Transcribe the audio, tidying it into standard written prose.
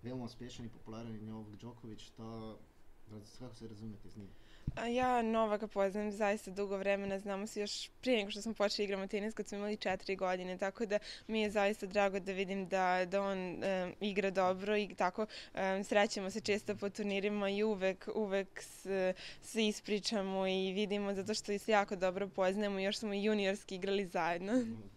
veoma uspešen i popularen i Novak Đoković, kako se razumete s njim? Ja Novaka poznam zaista dugo vremena, znamo se još prije nego što smo počeli igramo tenis kad smo imali 4 godine, tako da mi je zaista drago da vidim da on igra dobro i tako srećemo se često po turnirima i uvek se ispričamo i vidimo zato što se jako dobro poznajemo, još smo i juniorski igrali zajedno.